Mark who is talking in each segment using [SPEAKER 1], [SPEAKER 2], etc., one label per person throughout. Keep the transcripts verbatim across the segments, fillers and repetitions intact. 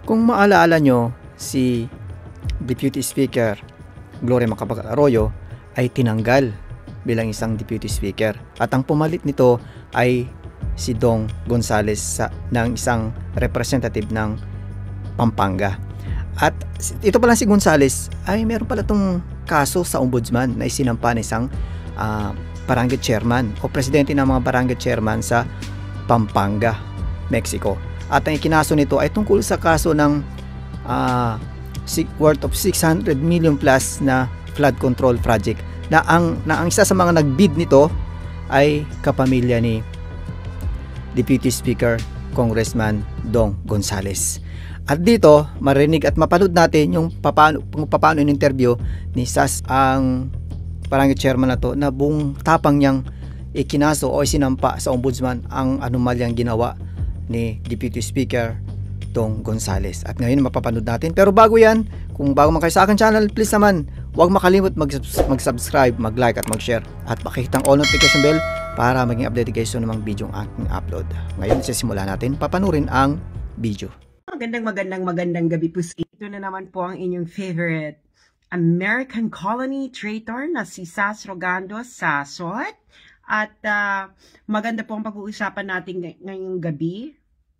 [SPEAKER 1] Kung maalaala nyo, si Deputy Speaker Gloria Macapagal Arroyo ay tinanggal bilang isang Deputy Speaker. At ang pumalit nito ay si Dong Gonzales sa, ng isang representative ng Pampanga. At ito pala si Gonzales ay meron pala itong kaso sa ombudsman na isinampa ng isang uh, barangay chairman o presidente ng mga barangay chairman sa Pampanga, Mexico. At ang ikinaso nito ay tungkol sa kaso ng uh, worth of six hundred million plus na flood control project na ang, na ang isa sa mga nagbid nito ay kapamilya ni Deputy Speaker Congressman Dong Gonzales. At dito, marinig at mapanood natin yung papaano, papaano yung interview ni Sas, ang barangay chairman na to, na buong tapang niyang ikinaso o isinampa sa ombudsman ang anomalyang ginawa ni Deputy Speaker Dong Gonzales. At ngayon mapapanood natin. Pero bago yan, kung bago man kayo sa akin channel, please naman, huwag makalimot mag-subscribe, mag-like at mag-share. At pakihitang all notification bell para maging updated kayo sa namang video ang aking upload. Ngayon, sisimula natin, papanurin ang video.
[SPEAKER 2] Magandang magandang magandang gabi po. Ito na naman po ang inyong favorite American colony traitor na si Sas Rogando Sasot. At uh, maganda po ang pag-uusapan natin ngay ngayong gabi.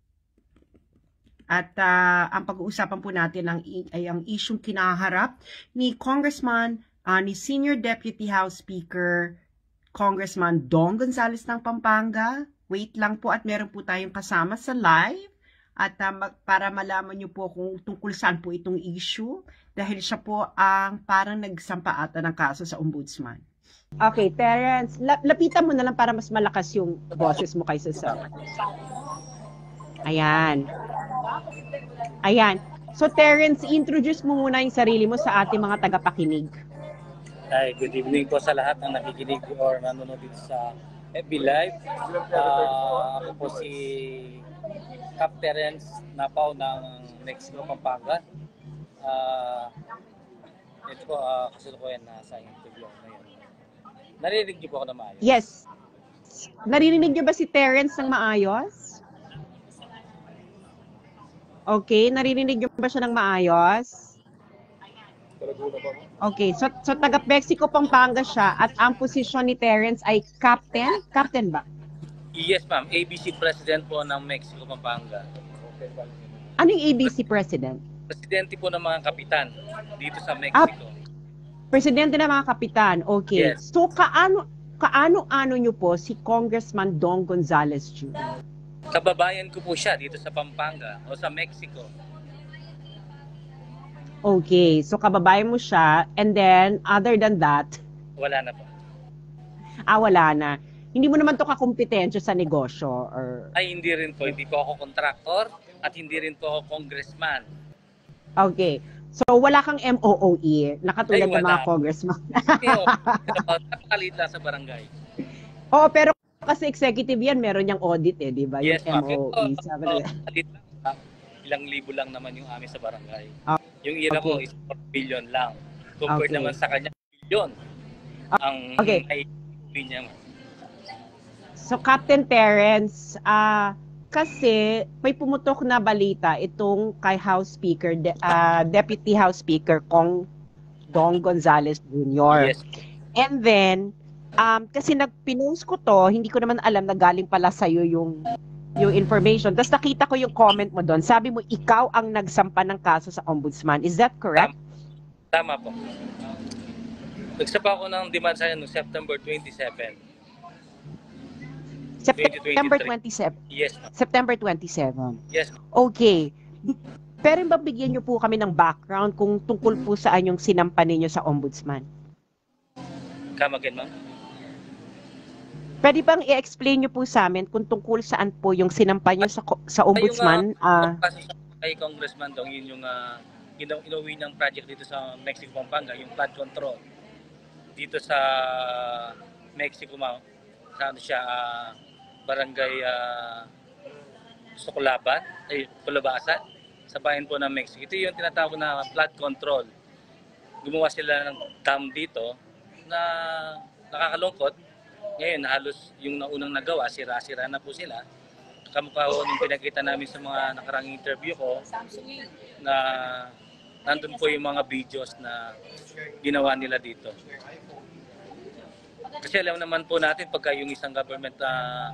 [SPEAKER 2] At uh, ang pag-uusapan po natin ang, ay ang isyong kinaharap ni Congressman, uh, ni Senior Deputy House Speaker, Congressman Dong Gonzales ng Pampanga. Wait lang po at meron po tayong kasama sa live. At uh, para malaman nyo po kung tungkol saan po itong issue, dahil siya po ang parang nagsampa ata ng kaso sa ombudsman. Okay, Terence, lap lapitan mo na lang para mas malakas yung boses mo kaysa sa... Ayan. Ayan. So, Terence, introduce mo muna yung sarili mo sa ating mga tagapakinig.
[SPEAKER 3] Hi, good evening po sa lahat ng nakikinig or nanonood dito sa F B Live. Uh, ako po si Cap Terence Napaw ng Mexico, Pampanga. Uh, ito po, uh, kasalukuyan na sa interview ngayon. Narinig niyo po ako na maayos?
[SPEAKER 2] Yes. Narinig niyo ba si Terence ng maayos? Okay, narinig niyo ba siya ng maayos? Okay, so, so taga Mexico, Pampanga siya at ang posisyon ni Terence ay captain? Captain ba?
[SPEAKER 3] Yes, ma'am. A B C President po ng Mexico, Pampanga.
[SPEAKER 2] Anong A B C President?
[SPEAKER 3] Presidente po ng mga kapitan dito sa Mexico.
[SPEAKER 2] Ah, Presidente ng mga kapitan. Okay.
[SPEAKER 3] Yes.
[SPEAKER 2] So, kaano, kaano-ano nyo po si Congressman Dong Gonzales Junior?
[SPEAKER 3] Kababayan ko po siya dito sa Pampanga o sa Mexico.
[SPEAKER 2] Okay. So, kababayan mo siya. And then, other than that?
[SPEAKER 3] Wala na po.
[SPEAKER 2] Ah, wala na. Hindi mo naman to kakumpetensya sa negosyo? Or...
[SPEAKER 3] Ay, hindi rin po. Hindi po ako contractor at hindi rin po ako congressman.
[SPEAKER 2] Okay. So, wala kang M O O E na katulad
[SPEAKER 3] Ay,
[SPEAKER 2] ng mga congressman.
[SPEAKER 3] Napakalit lang sa barangay.
[SPEAKER 2] Oo, pero kasi executive yan, meron niyang audit eh, di ba?
[SPEAKER 3] Yes,
[SPEAKER 2] yung M O E.
[SPEAKER 3] ma'am. Ilang libo lang naman yung amin sa barangay.
[SPEAKER 2] Ah,
[SPEAKER 3] yung ira
[SPEAKER 2] okay.
[SPEAKER 3] ko is four billion lang. Compared
[SPEAKER 2] Okay.
[SPEAKER 3] naman sa kanya, billion.
[SPEAKER 2] Ah,
[SPEAKER 3] Ang
[SPEAKER 2] okay.
[SPEAKER 3] ay niya.
[SPEAKER 2] So, Captain Terence, ah, kasi may pumutok na balita itong kay House Speaker, de, uh, Deputy House Speaker Kong Dong Gonzales Junior
[SPEAKER 3] Yes.
[SPEAKER 2] And then, um, kasi nagpinost ko to, hindi ko naman alam na galing pala sa'yo yung, yung information. Tapos nakita ko yung comment mo doon. Sabi mo, ikaw ang nagsampa ng kaso sa ombudsman. Is that correct?
[SPEAKER 3] Tama, tama po. Nagsapa ako ng demand sa noong September twenty-seven.
[SPEAKER 2] September twenty-seven.
[SPEAKER 3] Yes.
[SPEAKER 2] September twenty-seven.
[SPEAKER 3] Yes.
[SPEAKER 2] Okay. Pero ba bigyan niyo po kami ng background kung tungkol po saan yung sinampa ninyo sa ombudsman?
[SPEAKER 3] Come again, ma'am?
[SPEAKER 2] Pwede bang i-explain niyo po sa amin kung tungkol saan po yung sinampa niyo sa sa ombudsman?
[SPEAKER 3] Yung, uh,
[SPEAKER 2] uh,
[SPEAKER 3] kay Congressman Dong, yun yung uh, inuwi ng project dito sa Mexico, Pampanga, yung flood control. Dito sa Mexico, ma'am, sa ano siya, uh, barangay uh, Sukulaban, ay Kulabasan, sa bayan po ng Mexico. Ito yung tinatawag na flood control. Gumawa sila ng dam dito na nakakalungkot. Ngayon, halos yung naunang nagawa, sira-sira na po sila. kamukha ko nung pinakita namin sa mga nakarang interview ko na nandun po yung mga videos na ginawa nila dito. Kasi alam naman po natin pagka yung isang government na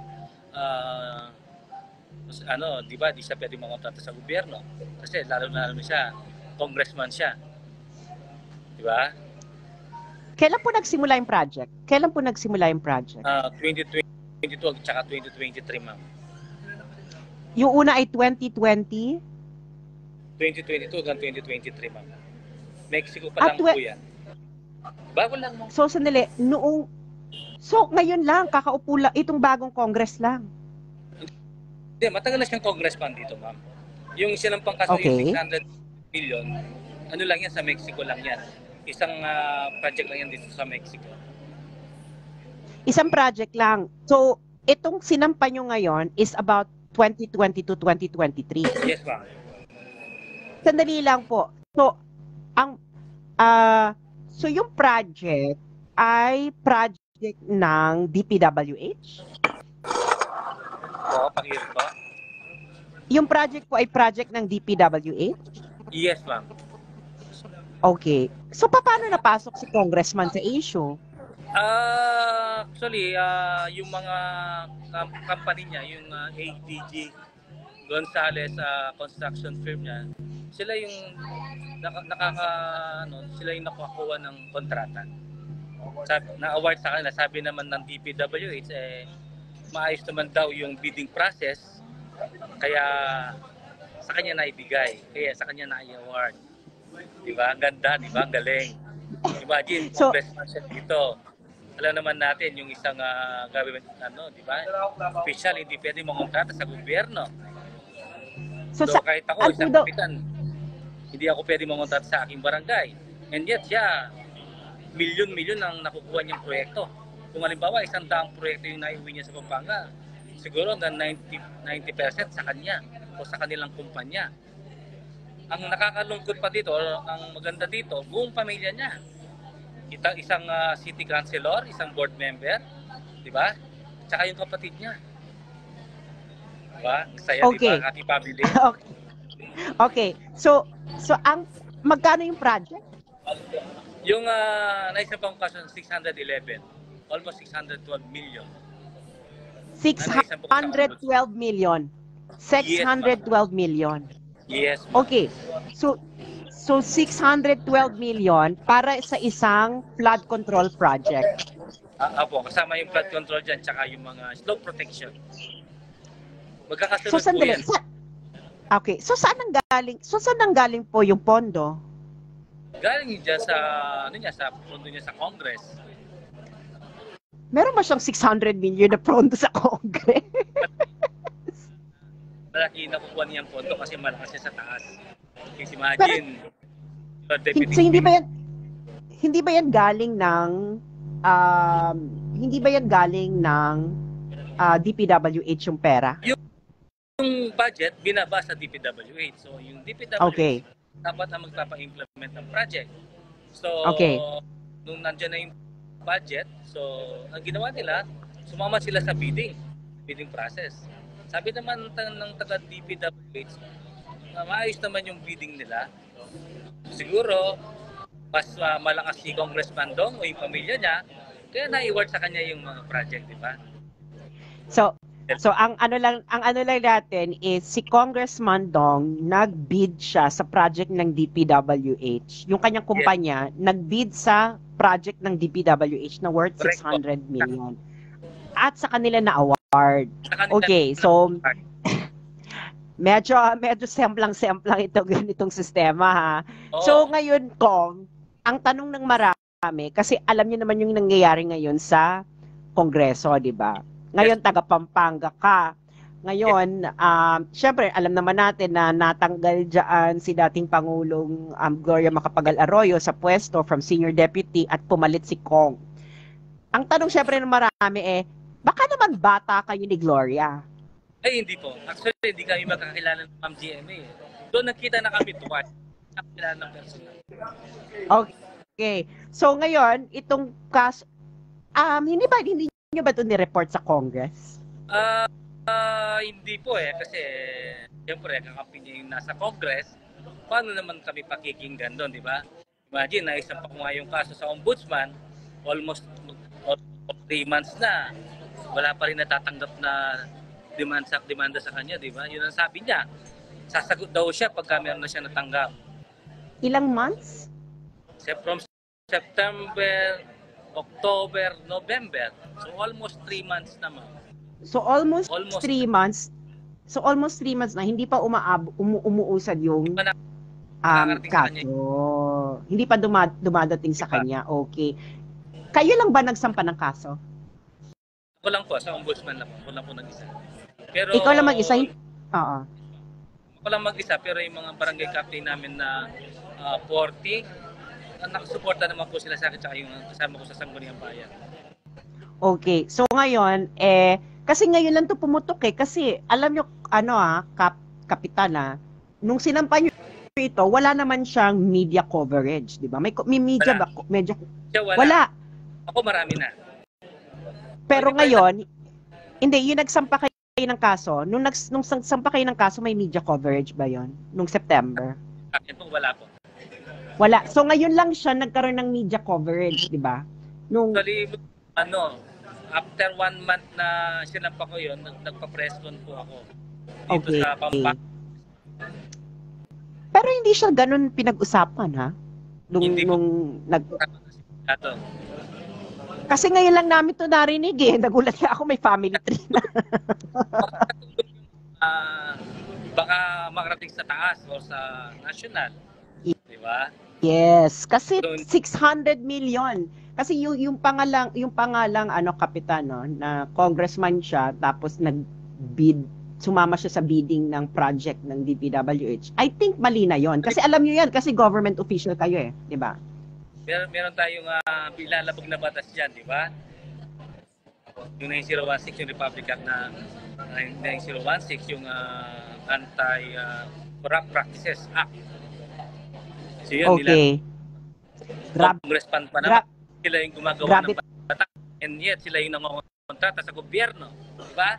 [SPEAKER 3] uh, ano, di ba, di siya pwede mangontrata sa gobyerno. Kasi lalo na lalo siya, congressman siya. Di ba?
[SPEAKER 2] Kailan po nagsimula yung project? Kailan po nagsimula yung project?
[SPEAKER 3] Uh, twenty twenty-two at saka twenty twenty-three, ma'am.
[SPEAKER 2] Yung una ay twenty twenty?
[SPEAKER 3] twenty twenty-two hanggang twenty twenty-three, ma'am. Mexico pa
[SPEAKER 2] At
[SPEAKER 3] lang po yan. Bago lang, ma'am.
[SPEAKER 2] So, sandali, noong, so ngayon lang, kakaupo lang, itong bagong Congress lang.
[SPEAKER 3] Hindi, matagal na siyang congressman dito, ma'am. Yung sinampang kaso
[SPEAKER 2] Okay.
[SPEAKER 3] yung six hundred million, ano lang yan, sa Mexico lang yan. Isang uh, project lang yan dito sa Mexico.
[SPEAKER 2] Isang project lang. So, itong sinampa nyo ngayon is about twenty twenty to twenty twenty-three.
[SPEAKER 3] Yes, ma'am.
[SPEAKER 2] Sandali lang po. So, ang, ah, so yung project ay project ng D P W H?
[SPEAKER 3] Oo, pakihirap ba?
[SPEAKER 2] Yung project po ay project ng D P W H?
[SPEAKER 3] Yes, ma'am.
[SPEAKER 2] Okay. So, paano napasok si congressman sa issue?
[SPEAKER 3] Uh, actually, uh, yung mga kam- company niya, yung uh, A D G Gonzales uh, construction firm niya, sila yung naka, nakaka, ano, sila yung nakakuha ng kontrata. Sabi, na-award sa kanila, sabi naman ng D P W H, eh, maayos naman daw yung bidding process, kaya sa kanya na ibigay, kaya sa kanya na i-award. Diba? Ang ganda, diba? Ang galing. Imagine,
[SPEAKER 2] So,
[SPEAKER 3] congressman siya dito. Alam naman natin yung isang uh, government, ano, diba? Official, hindi pwede mangontrata sa gobyerno.
[SPEAKER 2] so,
[SPEAKER 3] So,
[SPEAKER 2] sa,
[SPEAKER 3] kahit ako,
[SPEAKER 2] ano
[SPEAKER 3] isang
[SPEAKER 2] daw-
[SPEAKER 3] kapitan, hindi ako pwede mangontrata sa aking barangay. And yet, siya, milyon-milyon ang nakukuha niyang proyekto. Kung halimbawa, isang daang proyekto yung naiuwi niya sa Pampanga, siguro hanggang ninety percent sa kanya o sa kanilang kumpanya. Ang nakakalungkot pa dito, ang maganda dito, buong pamilya niya. Ita, isang uh, city councilor, isang board member, di ba? Tsaka yung kapatid niya. Di ba? Saya,
[SPEAKER 2] Okay.
[SPEAKER 3] di ba, ang ating family.
[SPEAKER 2] okay. Okay. So, so ang magkano yung project?
[SPEAKER 3] Yung uh, naisang pang kaso, six hundred eleven, almost six hundred twelve million.
[SPEAKER 2] six hundred twelve million. six hundred twelve million.
[SPEAKER 3] Yes, ma'am.
[SPEAKER 2] Okay. So, so six hundred twelve million para sa isang flood control project.
[SPEAKER 3] Ah, apo, kasama yung flood control dyan, tsaka yung mga slope protection. Magkakasunod
[SPEAKER 2] So,
[SPEAKER 3] po
[SPEAKER 2] sandali.
[SPEAKER 3] yan.
[SPEAKER 2] Sa, okay. So, saan ang galing? So, saan ang galing po yung pondo?
[SPEAKER 3] Galing dyan sa, ano niya, sa pondo niya sa Congress.
[SPEAKER 2] Meron ba siyang six hundred million na pondo sa Congress?
[SPEAKER 3] Malaki nakukuha niyang pondo kasi malakas siya sa taas. Kasi imagine, uh,
[SPEAKER 2] So, hindi ba yan, hindi ba yan galing ng, um, hindi ba yan galing ng uh, D P W H yung pera?
[SPEAKER 3] yung budget, binaba sa D P W H. So, yung D P W H,
[SPEAKER 2] Okay.
[SPEAKER 3] dapat na magpapa-implement ng project. So,
[SPEAKER 2] Okay.
[SPEAKER 3] nung nandiyan na yung budget, so, ang ginawa nila, sumama sila sa bidding, bidding process. Sabi naman ng, ng taga D P W H, na maayos naman yung bidding nila. Siguro, mas uh, malakas si Congressman Dong o yung pamilya niya, kaya na-award sa kanya yung mga project, di ba?
[SPEAKER 2] So, so ang ano lang ang ano lang natin is si Congressman Dong nag-bid siya sa project ng D P W H. Yung kanyang kumpanya nag-bid sa project ng D P W H na worth
[SPEAKER 3] Correct.
[SPEAKER 2] six hundred million. At sa kanila na award.
[SPEAKER 3] Sa kanila-
[SPEAKER 2] Okay, so medyo medyo semplang-semplang ito ganitong sistema ha.
[SPEAKER 3] Oo.
[SPEAKER 2] So ngayon Kong, ang tanong ng marami kasi alam niyo naman yung nangyayari ngayon sa Kongreso, 'di ba? Ngayon taga Pampanga ka. Ngayon, um, syempre alam naman natin na natanggal diyan si dating Pangulong um, Gloria Macapagal Arroyo sa pwesto from senior deputy at pumalit si Kong. Ang tanong syempre ng marami eh, baka naman bata kayo ni Gloria?
[SPEAKER 3] Ay, hindi po. Actually, hindi kami magkakilala ng Ma'am G M A. Eh. Doon nakita na kami twice. Nakakilala ng personal.
[SPEAKER 2] Okay. So ngayon, itong kas um hindi ba hindi niyo ba ito ni-report sa Congress?
[SPEAKER 3] Ah, Ah, hindi po eh, kasi siyempre kakampi niya yung nasa Congress. Paano naman kami pakikinggan doon, di ba? Imagine, naisampa ko nga yung kaso sa ombudsman, almost, almost three months na. Wala pa rin natatanggap na demand sa, demanda sa kanya, di ba? Yun ang sabi niya. Sasagot daw siya pagka meron na siya natanggap.
[SPEAKER 2] Ilang months?
[SPEAKER 3] From September, October, November. So almost three months naman.
[SPEAKER 2] So almost,
[SPEAKER 3] Almost.
[SPEAKER 2] three months. So almost three months na hindi pa umaab umu umuusad yung
[SPEAKER 3] Hindi pa na-
[SPEAKER 2] um,
[SPEAKER 3] nakakarating sa kanya.
[SPEAKER 2] kaso. Hindi pa duma- dumadating sa
[SPEAKER 3] Hindi pa.
[SPEAKER 2] kanya. Okay. Kayo lang ba nagsampa ng kaso?
[SPEAKER 3] Ako lang po, sa ombudsman lang po. Ako lang po nag-isa. Pero,
[SPEAKER 2] Ikaw lang mag-isa? hin- Oo.
[SPEAKER 3] Ako lang mag-isa, pero yung mga barangay captain namin na ah, forty, uh, nakasuporta naman po sila sa akin, tsaka yung kasama ko sa Sangguniang Bayan.
[SPEAKER 2] Okay. So ngayon, eh, kasi ngayon lang to pumutok eh. Kasi alam nyo, ano ah, kap, kapitan ah, nung sinampa nyo ito, wala naman siyang media coverage, di ba? May, ko- may media
[SPEAKER 3] Wala.
[SPEAKER 2] ba? Medyo,
[SPEAKER 3] Siya wala.
[SPEAKER 2] wala.
[SPEAKER 3] Ako marami na.
[SPEAKER 2] Pero
[SPEAKER 3] Hindi pa
[SPEAKER 2] ngayon, hindi, yung nagsampa kayo ng kaso, nung, nags, nung sampa kayo ng kaso, may media coverage ba yon nung September?
[SPEAKER 3] Akin po, wala po.
[SPEAKER 2] Wala. So ngayon lang siya nagkaroon ng media coverage, di ba? Nung,
[SPEAKER 3] Actually, ano, after one month na sinampa ko yun, nag, nagpa-press con po ako. Dito
[SPEAKER 2] Okay.
[SPEAKER 3] sa Pampanga.
[SPEAKER 2] pero hindi siya ganun pinag-usapan, ha? Nung,
[SPEAKER 3] Hindi ko-
[SPEAKER 2] nung nag,
[SPEAKER 3] Ato.
[SPEAKER 2] kasi ngayon lang namin to narinig eh. Nagulat ka ako, may family tree na.
[SPEAKER 3] Ah, baka makarating sa taas o sa national. Di ba?
[SPEAKER 2] Yes, kasi
[SPEAKER 3] So,
[SPEAKER 2] six hundred million. Kasi yung yung pangalang yung pangalang ano kapitan no na congressman siya tapos nag-bid sumama siya sa bidding ng project ng D P W H. I think mali na 'yon. Kasi alam niyo 'yan kasi government official kayo eh, 'di ba?
[SPEAKER 3] Meron, meron tayong uh, ilalabag na batas dyan, di ba? Yung nine zero one six, yung Republic Act na nine zero one six, yung uh, Anti-Corrupt uh, Practices Act. So yun,
[SPEAKER 2] Okay.
[SPEAKER 3] nila,
[SPEAKER 2] Grab
[SPEAKER 3] congressman pa
[SPEAKER 2] grab
[SPEAKER 3] naman, sila yung gumagawa
[SPEAKER 2] grabe.
[SPEAKER 3] ng batas, and yet sila yung nangongontrata sa gobyerno. Di ba?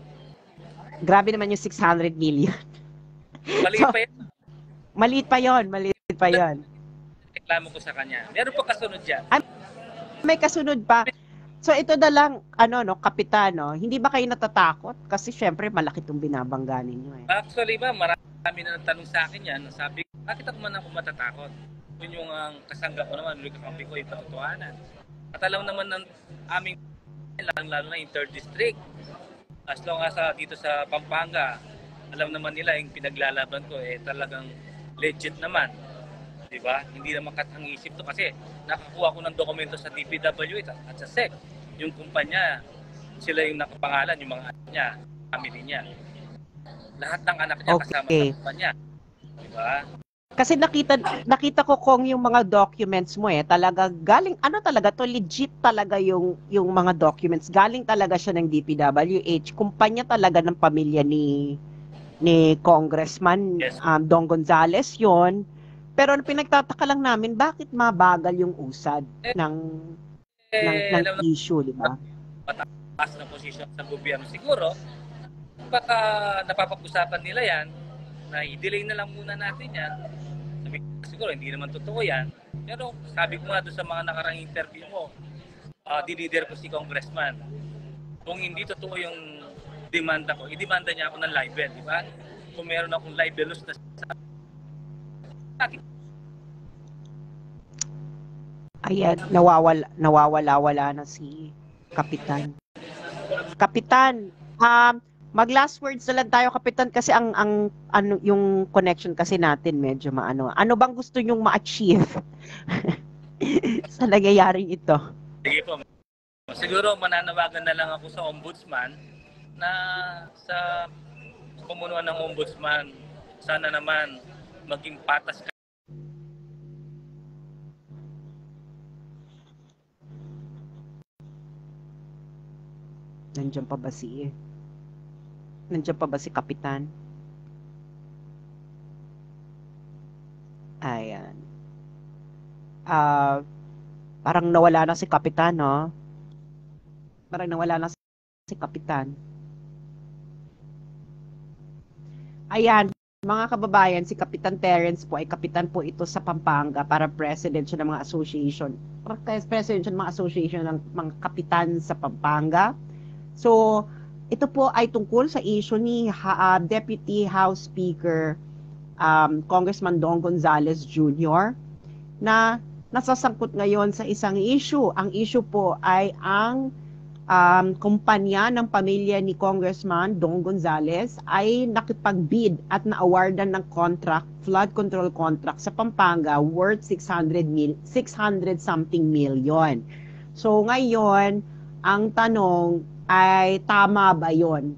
[SPEAKER 2] Grabe naman yung six hundred million.
[SPEAKER 3] Maliit
[SPEAKER 2] So-
[SPEAKER 3] pa yan.
[SPEAKER 2] Maliit pa 'yon, maliit pa 'yon.
[SPEAKER 3] Reklamo ko sa kanya. Meron pa kasunod dyan.
[SPEAKER 2] May kasunod pa. So ito na lang ano no, kapitan no, hindi ba kayo natatakot? Kasi syempre malaki tong binabangga ninyo eh.
[SPEAKER 3] Actually ba, marami na nagtanong sa akin yan. Sabi, bakit ako man ako matatakot? Yun yung ang kasangga ko naman, ulit kakampi ko yung katotohanan. At alam naman ng aming, lalo na yung third district. As long as uh, dito sa Pampanga, alam naman nila yung pinaglalaban ko, eh talagang legit naman. Diba? Hindi naman katang isip to kasi nakakuha ko ng dokumento sa D P W H at sa S E C. Yung kumpanya, sila yung nakapangalan, yung mga anak niya, family niya. Lahat ng anak niya kasama
[SPEAKER 2] Okay.
[SPEAKER 3] sa kumpanya. Diba?
[SPEAKER 2] Kasi nakita nakita ko kung yung mga documents mo eh, talaga galing ano talaga to legit talaga yung yung mga documents. Galing talaga siya ng D P W H, kumpanya talaga ng pamilya ni ni Congressman
[SPEAKER 3] Yes.
[SPEAKER 2] um, Dong Gonzales 'yon. Pero ang pinagtataka lang namin, bakit mabagal yung usad ng ng,
[SPEAKER 3] Eh,
[SPEAKER 2] ng
[SPEAKER 3] alam na
[SPEAKER 2] issue, di ba?
[SPEAKER 3] mataas na posisyon sa gobyerno siguro, baka napapag-usapan nila yan, na i-delay na lang muna natin yan. Sabi ko, siguro hindi naman totoo yan. Pero sabi ko nga doon sa mga nakarang interview mo, uh, dinider ko si Congressman. Kung hindi totoo yung demanda ko, i-demanda niya ako ng libel, di ba? Kung meron akong libelous na
[SPEAKER 2] Ayan, nawawala, nawawala-wala na si Kapitan. Kapitan, um, mag last words na lang tayo, Kapitan, kasi ang, ang ano, yung connection kasi natin medyo maano. Ano bang gusto nyong ma-achieve sa nangyayaring ito?
[SPEAKER 3] Sige po. Siguro mananawagan na lang ako sa ombudsman na sa pumunuan ng ombudsman, sana naman maging patas ka.
[SPEAKER 2] Nandiyan pa ba si Nandiyan pa ba si Kapitan? Ayan. Ah, parang nawala na si Kapitan, no? Parang nawala na si Kapitan. Ayan, mga kababayan, si Kapitan Terence po ay kapitan po ito sa Pampanga para president siya ng mga association. President siya ng mga association ng mga kapitan sa Pampanga. So, ito po ay tungkol sa issue ni uh, Deputy House Speaker um, Congressman Dong Gonzales Junior na nasasangkot ngayon sa isang issue. Ang issue po ay ang Um, kumpanya ng pamilya ni Congressman Dong Gonzales ay nakipag-bid at na-awardan ng contract, flood control contract sa Pampanga worth six hundred something million. So ngayon, ang tanong ay tama ba yon?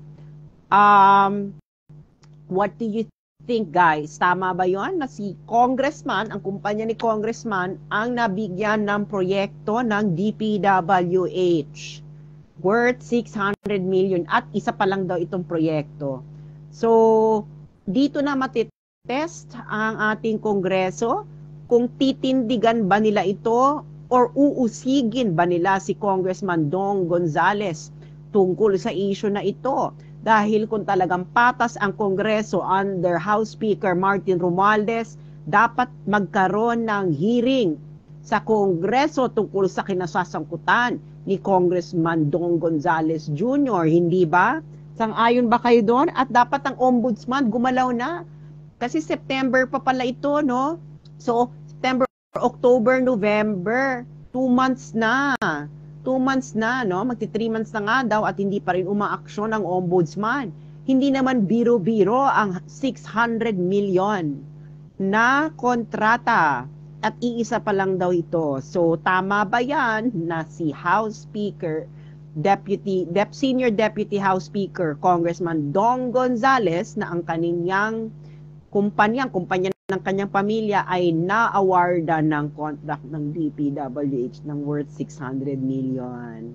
[SPEAKER 2] Um, what do you think, guys? Tama ba yon na si Congressman, ang kumpanya ni Congressman, ang nabigyan ng proyekto ng D P W H? Worth six hundred million at isa pa lang daw itong proyekto. So, dito na matitest ang ating Kongreso kung titindigan ba nila ito or uusigin ba nila si Congressman Dong Gonzales tungkol sa issue na ito. Dahil kung talagang patas ang Kongreso under House Speaker Martin Romualdez, dapat magkaroon ng hearing sa Kongreso tungkol sa kinasasangkutan ni Congressman Dong Gonzales Junior, hindi ba? Sang-ayon ba kayo doon? At dapat ang ombudsman gumalaw na. Kasi September pa pala ito, no? So, September, October, November, two months na. Two months na, no? Magti three months na nga daw at hindi pa rin umaaksyon ang ombudsman. Hindi naman biro-biro ang six hundred million na kontrata. At iisa pa lang daw ito. So, tama ba yan na si House Speaker, Deputy, Dep, Senior Deputy House Speaker, Congressman Dong Gonzales, na ang kanyang kumpanya, kumpanya ng kanyang pamilya ay na-awardan ng contract ng D P W H ng worth six hundred million.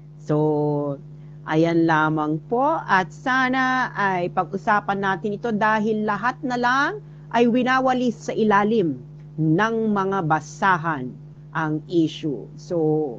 [SPEAKER 2] So, ayan lamang po. At sana ay pag-usapan natin ito dahil lahat na lang ay winawalis sa ilalim ng mga basahan ang issue. So,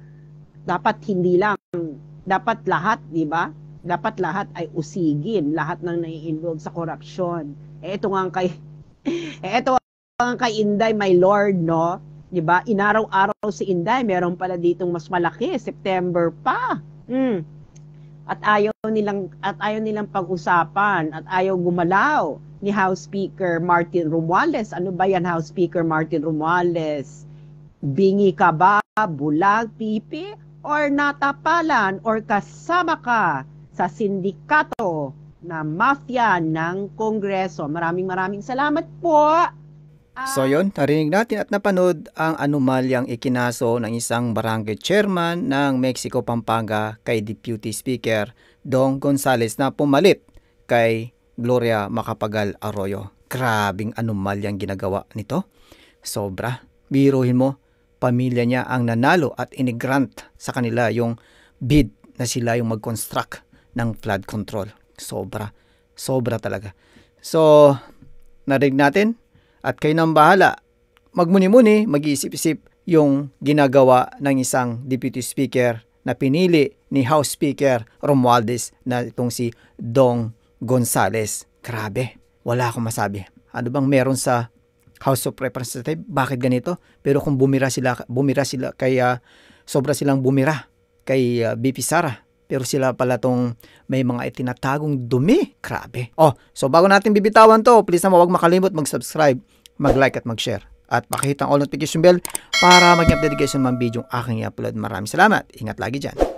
[SPEAKER 2] dapat hindi lang, dapat lahat, di ba? Dapat lahat ay usigin, lahat ng nai-involve sa korupsyon. Eh, ito nga kay, eh, ito nga kay Inday, my lord, no? Di ba? Inaraw-araw si Inday, meron pala ditong mas malaki, September pa. Hmm. At ayaw nilang, at ayaw nilang pag-usapan, at ayaw gumalaw ni House Speaker Martin Romualdez. Ano ba yan, House Speaker Martin Romualdez? Bingi ka ba, bulag, pipi, or natapalan, or kasama ka sa sindikato na mafia ng Kongreso? Maraming maraming salamat po. Uh,
[SPEAKER 1] so yun, narinig natin at napanood ang anomalyang ikinaso ng isang barangay chairman ng Mexico, Pampanga kay Deputy Speaker Dong Gonzales na pumalit kay Gloria Macapagal Arroyo. Grabing anomalyang ginagawa nito. Sobra. Biruhin mo, pamilya niya ang nanalo at inigrant sa kanila yung bid na sila yung mag-construct ng flood control. Sobra. Sobra talaga. So, narinig natin at kayo nang bahala. Magmuni-muni, mag-iisip-isip yung ginagawa ng isang Deputy Speaker na pinili ni House Speaker Romualdez na itong si Dong Gonzales. Grabe. Wala akong masabi. Ano bang meron sa House of Representatives? Bakit ganito? Pero kung bumira sila, bumira sila kaya sobra silang bumira kay uh, B P Sara. Pero sila pala tong may mga itinatagong dumi. Grabe. Oh, so bago natin bibitawan to, please naman huwag makalimot mag-subscribe, mag-like at mag-share. At pakihit ang all notification bell para mag-update kayo sa mga video aking i-upload. Maraming salamat. Ingat lagi dyan.